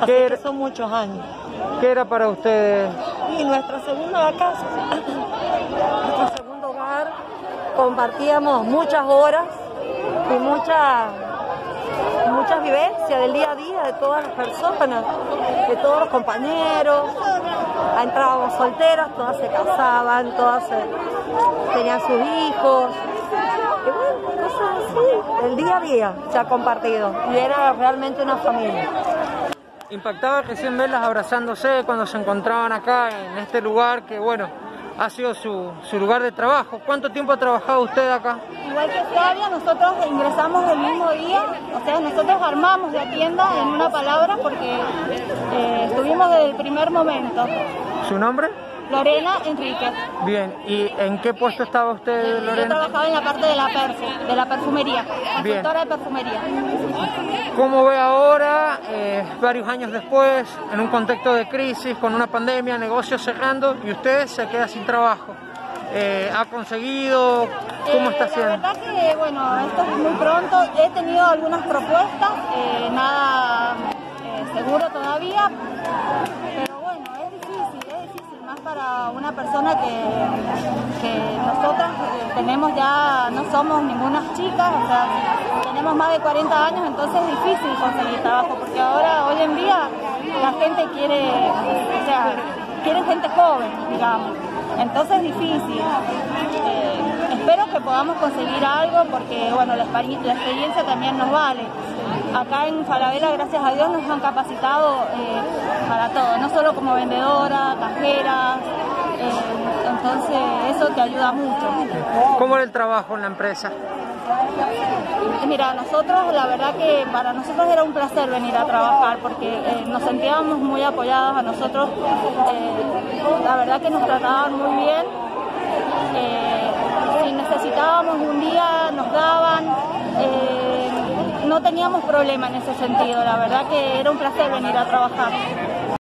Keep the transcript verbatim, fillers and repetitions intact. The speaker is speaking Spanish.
Así que son muchos años. ¿Qué era para ustedes? Y nuestra segunda casa, nuestro segundo hogar, compartíamos muchas horas y muchas, muchas vivencias del día a día de todas las personas, de todos los compañeros. Entrábamos solteras, todas se casaban, todas se, tenían sus hijos. Y bueno, cosas así, el día a día se ha compartido y era realmente una familia. Impactaba recién verlas abrazándose cuando se encontraban acá en este lugar que, bueno, ha sido su, su lugar de trabajo. ¿Cuánto tiempo ha trabajado usted acá? Igual que Flavia, nosotros ingresamos el mismo día, o sea, nosotros armamos la tienda en una palabra porque eh, estuvimos desde el primer momento. ¿Su nombre? Lorena Enrique. Bien, ¿y en qué puesto estaba usted, Lorena? Yo trabajaba en la parte de la perfu, de la perfumería, consultora de perfumería. ¿Cómo ve ahora, eh, varios años después, en un contexto de crisis, con una pandemia, negocios cerrando, y usted se queda sin trabajo? Eh, ¿Ha conseguido? ¿Cómo eh, está haciendo? La verdad que, bueno, esto es muy pronto. He tenido algunas propuestas, eh, nada eh, seguro todavía, pero bueno, es difícil, es difícil, más para una persona que, que nosotras eh, tenemos ya, no somos ninguna chicas, o sea, tenemos más de cuarenta años, entonces es difícil conseguir trabajo, porque ahora, hoy en día, la gente quiere, o sea, quiere gente joven, digamos. Entonces es difícil. Eh, espero que podamos conseguir algo porque, bueno, la, la experiencia también nos vale. Acá en Falabella, gracias a Dios, nos han capacitado eh, para todo, no solo como vendedora, cajera, eh, entonces eso te ayuda mucho. ¿Cómo era el trabajo en la empresa? Mira, nosotros, la verdad que para nosotros era un placer venir a trabajar porque eh, nos sentíamos muy apoyados a nosotros, eh, la verdad que nos trataban muy bien, eh, si necesitábamos un día nos daban, eh, no teníamos problema en ese sentido, la verdad que era un placer venir a trabajar.